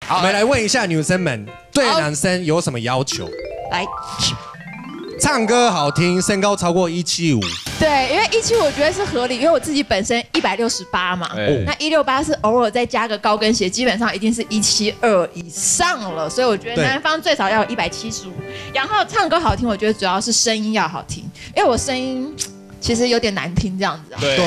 好，我们来问一下女生们对男生有什么要求？ 来， 唱歌好听，身高超过175。 对，因为175我觉得是合理，因为我自己本身168嘛，那168是偶尔再加个高跟鞋，基本上一定是172以上了，所以我觉得男方最少要有175。然后唱歌好听，我觉得主要是声音要好听，因为我声音其实有点难听这样子。 对。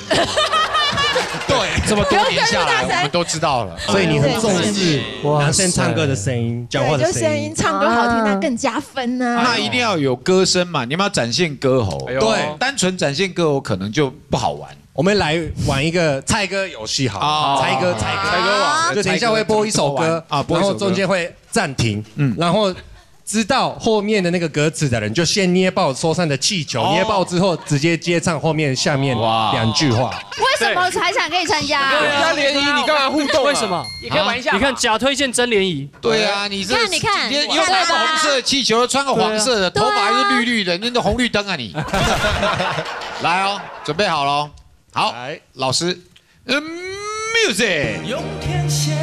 这么多年下来，我们都知道了， 所以你很重视男生唱歌的声音、讲话的声音。 就声音唱歌好听，那更加分呢。 那一定要有歌声嘛，你们要展现歌喉。 对， 单纯展现歌喉可能就不好玩。 我们来玩一个猜歌游戏，好，猜歌王，就等一下会播一首歌啊，然后中间会暂停，然后。知道后面的那个歌词的人，就先捏爆手上的气球，捏爆之后直接接唱后面下面2句话。 为什么才想可以参加？ 加联谊，你干嘛互动？ 为什么？ 也可以玩一下。 你看假推荐真联谊。 对啊，你这你看， 你又拿个红色气球，穿个黄色的，头发还是绿绿的，那都红绿灯啊你。来哦，准备好了，好，老师，music。用天线，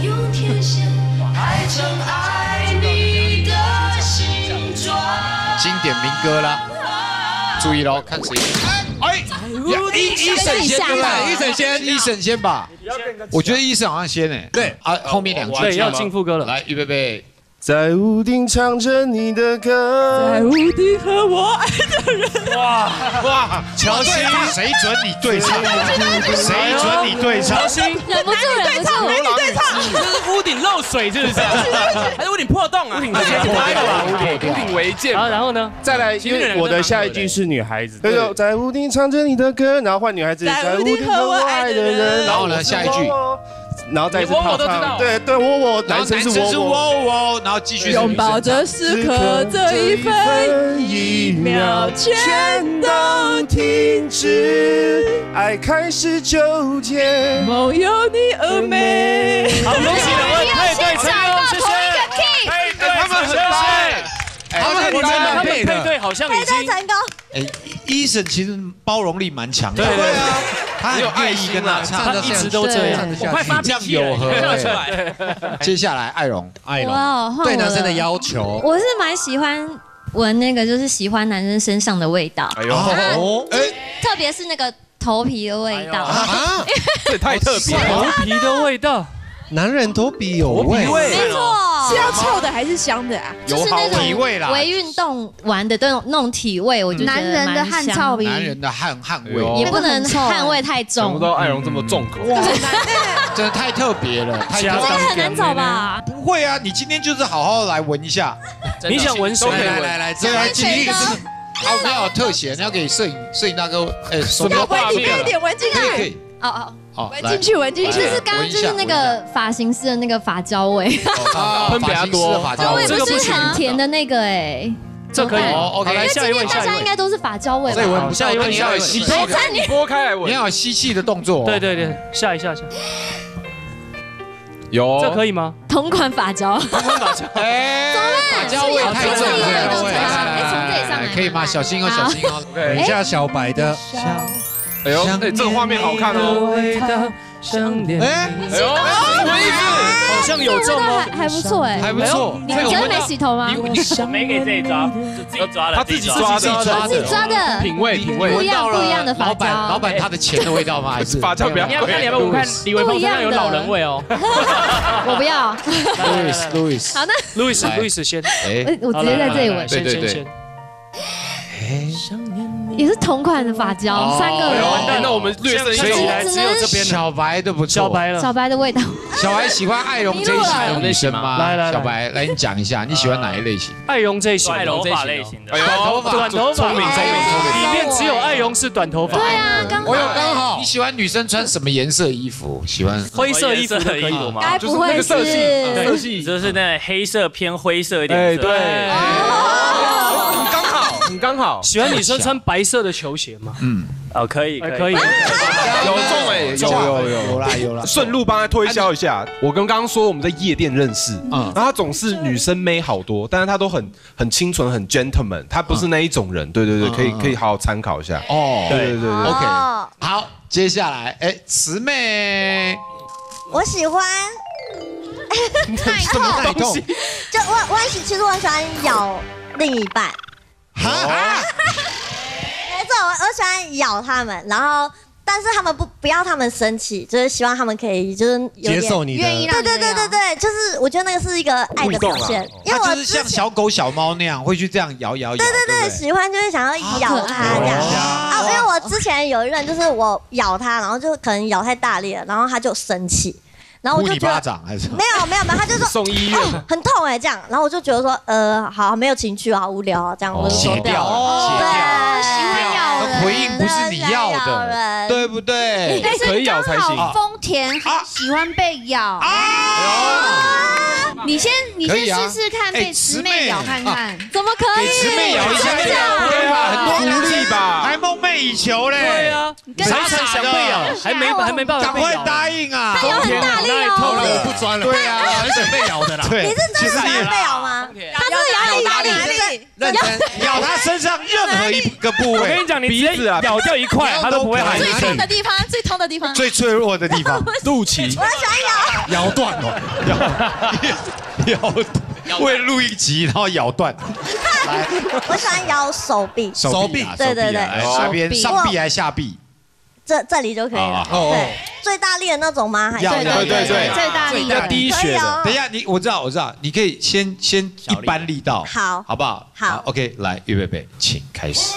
爱成爱你的形状。经典民歌啦，注意喽，看谁。一审先对吧？一审先吧。我觉得一审好像先诶。对啊，后面2句。 对，要进副歌了。 来，预备。 在屋顶唱着你的歌， 在屋顶和我爱的人。 哇，乔欣，谁准你对唱？谁准你对唱？ 乔欣， 忍不住， 美女对唱， 这是屋顶漏水是不是？还是屋顶破洞啊？屋顶破洞，屋顶违建。 然后呢？ 再来，因为我的下一句是女孩子，就在屋顶唱着你的歌，然后换女孩子，在屋顶和我爱的人。 然后呢，下一句。 然后再是泡唱，对，我，男生是我， 然后继续拥抱着时刻，这一分一秒全都停止， 爱开始纠结， 梦有你而美。 好，恭喜2位配对成功，谢谢。 配对，他们很配， 他们很配对，好像已经成功。 医生其实包容力蛮强的， 对啊，他很愿意跟他唱， 他一直都这样， 快发这样有和。接下来艾荣， 对男生的要求， 我是蛮喜欢闻那个，就是喜欢男生身上的味道。哎呦，特别是那个头皮的味道啊，这太特别了， 头皮的味道。 男人头皮有味， 没错， 是要臭的还是香的啊？ 就是那种体味啦， 微运动完的那种体味，我就觉得男人的汗臭味， 男人的汗味， 也不能汗味太重。 想不到艾荣这么重口， 真的太特别了， 这个很难找吧？ 不会啊，你今天就是好好来闻一下， 你想闻谁？ 来，这来今天是。好，我们要有特写，你要给摄影大哥，什么画面？一点闻进来， 可以。 好，闻进去。 就是刚刚就是那个发型师的那个发胶味， 喷比较多， 味不是很甜的那个哎。 这可以 ，OK。 因为今天大家应该都是发胶味吧？ 下一位， 你要有吸气， 你拨开来闻， 你要有吸气的动作。 对，下一下。 有， 这可以吗？ 同款发胶， 发胶味太重了， 从这里上来， 可以吗？小心哦，小心哦。 等一下小白的。 哎呦，这个画面好看哦。 什么意思？ 好像有中哦， 还不错哎， 还不错。 你真的没洗头吗？ 我没给自己抓，就自己抓的。 他自己抓的，品味不一样的发胶。 老板他的钱的味道吗？还是发胶比较贵？ 你要不要看李维峰身上有老人味哦？ 我不要。 Louis， 好的 ，Louis 先。 我直接在这里闻。 对。 也是同款的发胶，3个人。 那我们略胜一筹， 只有这边小白的不错， 小白的味道。 小白喜欢艾荣这一型的女生吗？ 来， 小白，来你讲一下，你喜欢哪一类型？ 艾荣这一型， 短头发类型的， 短头发， 聪明， 里面只有艾荣是短头发。 对啊，刚好。 你喜欢女生穿什么颜色衣服？喜欢灰色衣服的可以吗？ 该不会是色系， 就是那黑色偏灰色一点。 对。很刚好， 喜欢女生穿白色的球鞋吗？ 可以。 有中有啦。 顺路帮他推销一下，我跟刚刚说我们在夜店认识，然后他总是女生妹好多，但是他都很清纯，很 gentleman， 他不是那一种人。对，可以好好参考一下。对 ，OK。好，接下来，慈妹， 我喜欢太痛，就其实我很喜欢咬另一半。没错，我喜欢咬他们，然后。但是他们不要他们生气，就是希望他们可以就是接受你的， 愿意让对，就是我觉得那个是一一个爱的表现， 因为我就是像小狗小猫那样会去这样摇。 对，喜欢就是想要咬它这样啊。因为我之前有一任就是我咬它，然后就可能咬太大力了，然后他就生气。然后我就觉得巴掌还是没有，他就说送医院很痛哎这样，然后我就觉得说好没有情绪好无聊啊这样，我就写掉了， 对，喜欢咬人， 回应不是你要的，对不对？ 可以咬才行。 丰田很喜欢被咬你先试试看被慈妹咬看看， 怎么可以？ 给慈妹咬一下， 对吧？很多福利吧？ 还梦寐以求嘞。 对啊，傻想被咬，还没办法被咬。 赶快答应啊！ 他咬很大力哦。 好了，我不钻了。 对啊， 很想被咬的啦。 你是真的想被咬吗？他真的咬很大力， 认真咬他身上任何一个部位。 我跟你讲，你直接咬掉一块，他都不会喊。 最痛的地方， 最脆弱的地方， 肚脐。 我喜欢咬断哦， 为了录一集，然后咬断。来， 我喜欢咬手臂，对， 下边上臂还是下臂？ 这里就可以了。对，最大力的那种吗？还是对， 最大力要滴血的。 等一下，我知道，你可以先一般力道，好不好？ 好 ，OK， 来，预备，请开始。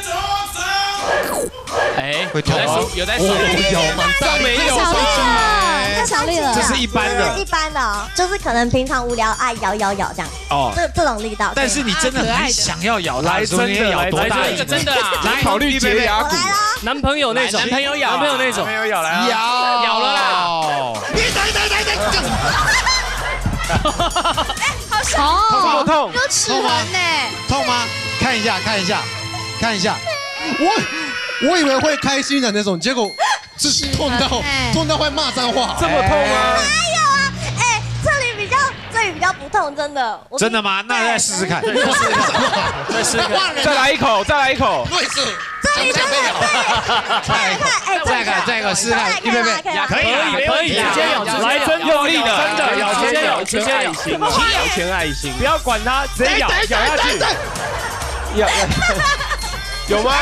会痛哦，有在手， 没有，太小力了， 这是一般的， 就是可能平常无聊爱咬这样。哦，这种力道。 但是你真的很想要咬它，真的咬多大力？ 真的啦， 来考虑洁牙骨。 男朋友那种， 男朋友那种， 咬来咬了啦！ 你等， 好爽， 这么痛， 都齿痕呢， 痛吗？看一下， 我以为会开心的那种，结果是痛到会骂脏话， 这么痛啊！ 哪有啊？这里比较不痛，真的。 真的吗？那再试试看。 再来一口。 对是，想被咬。 再一个试试看，预备， 可以，直接咬，来真用力的，真的咬，直接咬，全爱心，不要管它，直接咬下去。 有吗？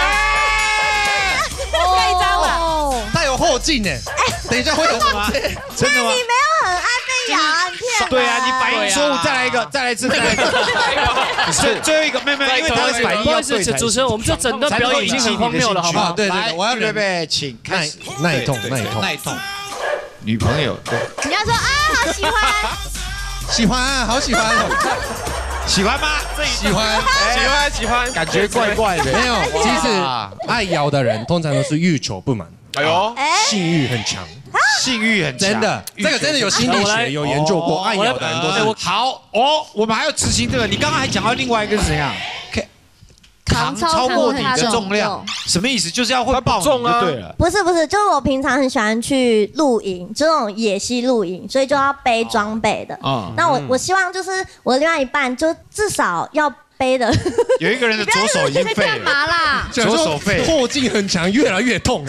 太脏了， 带有后劲呢。等一下会有吗？ 真的吗？ 你没有很爱被咬啊？你骗我！ 对啊，你反应错误，再来一个，再来一次。是最后一个，没有，因为他的反应要对。 主持人，我们这整段表演已经很荒谬了，好不好？ 对，我要预备，请开始。 耐痛。 女朋友， 你要说啊，好喜欢，好喜欢哦。 喜欢吗？ 喜欢， 感觉怪怪的。 没有，其实爱咬的人通常都是欲求不满，性欲很强，真的，这个真的有心理学有研究过，爱咬的人都是。 好我们还要执行这个。你刚刚还讲到另外一个是怎样？糖超过你的重量，什么意思？就是要会爆重就对了。 不是，就是我平常很喜欢去露营，就那种野溪露营，所以就要背装备的。那我希望就是我的另外一半就至少要背的。 有一个人的左手已经废了。 干嘛啦？ 左手废， 后劲很强，越来越痛。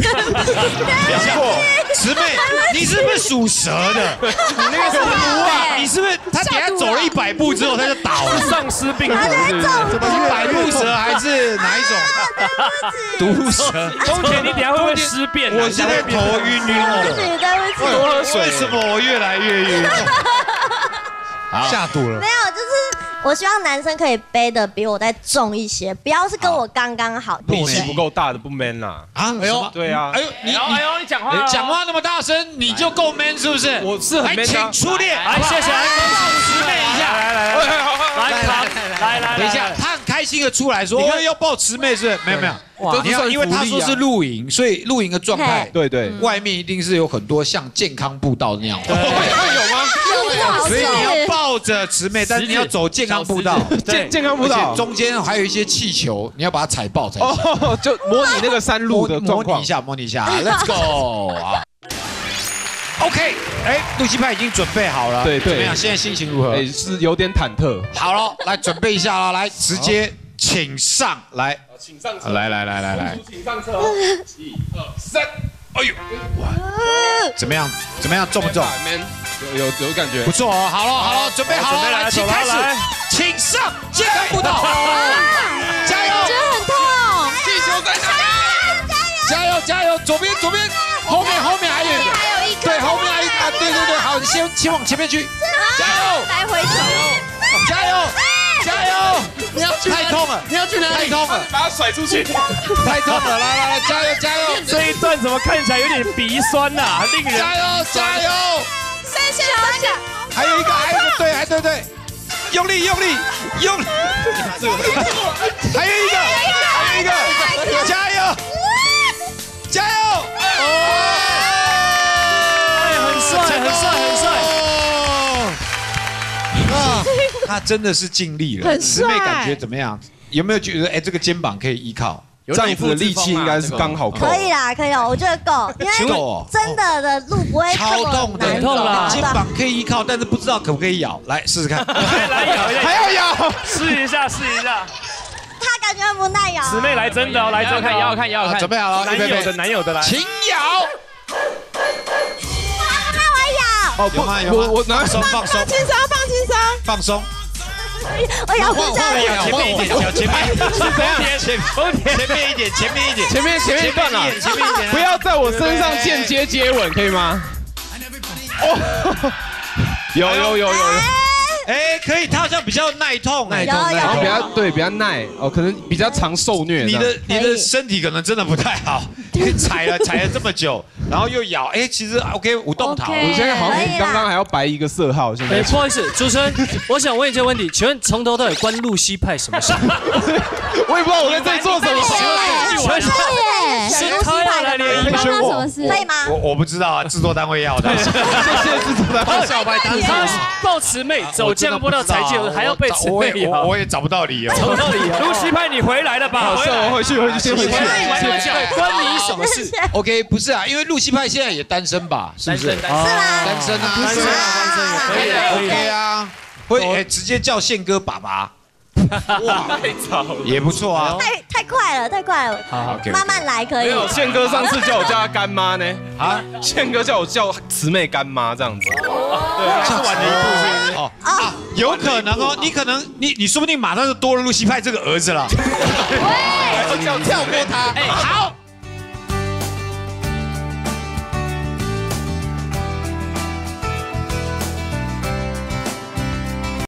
慈妹，你是不是属蛇的？你那个什么毒啊？你是不是他等下走了100步之后他就倒了？ 丧尸病毒是百步蛇还是哪一种？毒蛇。 钟姐，你等下会不会尸变？ 我现在头晕的。 对不起。 多喝水。为什么我越来越晕？ 下毒了。 没有，就是我希望男生可以背的比我再重一些，不要是跟我刚刚好。 力气不够大的不 man 啦。 哎呦， 对啊。 你讲话那么大声，你就够 man 是不是？ 我是很 man 的。请出列， 来，谢谢，来师妹一下， 来， 等一下，他很开心的出来说，要抱慈妹是？没有。你要，因为他说是露营，所以露营的状态， 对， 外面一定是有很多像健康步道那样。 有吗？ 所以你要抱着慈妹，但是你要走健康步道， 健康步道中间还有一些气球，你要把它踩爆才行。 就模拟那个山路的状况， 模拟一下 ，Let's go 啊 ！OK， 陆西派已经准备好了， 对， 怎么样？现在心情如何？ 是有点忐忑。 好了，来准备一下了，来直接请上来。 请上车， 来， 请上车，1、2、3，哎呦， 怎么样？重不重？ 有感觉， 不错哦。好了，准备好了，来，请开始，请上健康步道，加油！ 觉得很痛， 地球在哪？ 加油！左边，后面还有一个，对，后面还有一个，对，好，你先往前面去，加油！ 来回走， 加油！ 你要去太痛了， 你要去哪里？ 太痛了， 把它甩出去， 太痛了！来，加油！ 这一段怎么看起来有点鼻酸呐？令人加油！ 伸下， 还有一个，对，用力，还有一个，加油！ 很帅。 啊，他真的是尽力了。 很帅姊妹感觉怎么样？有没有觉得这个肩膀可以依靠？ 这样子的力气应该是刚好够。 可以了，我觉得够，因为真的路不会超痛的， 很痛啦， 肩膀可以依靠，但是不知道可不可以咬，来试试看。 来咬一下， 还要咬， 试一下。 他感觉不耐咬。 姊妹来真的哦，来真的，要看， 准备好了， 男友的来， 请咬。 我咬。 有吗？我拿手放松，放松。 我咬不下去。 前面是怎样？ 前面一点， 前面一段啊！不要在我身上间接接吻，可以吗？哦，有。 哎，可以，他好像比较耐痛， 然后比较耐哦，可能比较常受虐。 你的身体可能真的不太好，踩了这么久，然后又咬，哎，其实 OK 无动桃。 我现在好像比刚刚还要白一个色号，现在。 不好意思，主持人，我想问一个问题，请问从头到尾关露西派什么事？ 我也不知道我在这里做什么。 是他要来联谊吗？ 什么事？可以吗？ 我不知道啊，制作单位要的。 谢谢制作单位。 小白当他抱慈妹走降坡到才界，还要被慈妹咬， 我也找不到理由。 露西派你回来了吧？ 我回去，先回去。 关你什么事 ？OK， 不是啊，因为露西派现在也单身吧？是不是？ 是吗？ 单身啊，可以啊，OK 啊，会直接叫宪哥爸爸。哇， 太早了， 也不错啊。 太快了， 好， 慢慢来可以。 没有，宪哥上次叫我叫他干妈呢。啊，宪哥叫我叫慈妹干妈这样子。 对，是晚了一步是不是？哦啊，有可能哦，你可能你说不定马上就多了露西派这个儿子了。 跳过他。 好，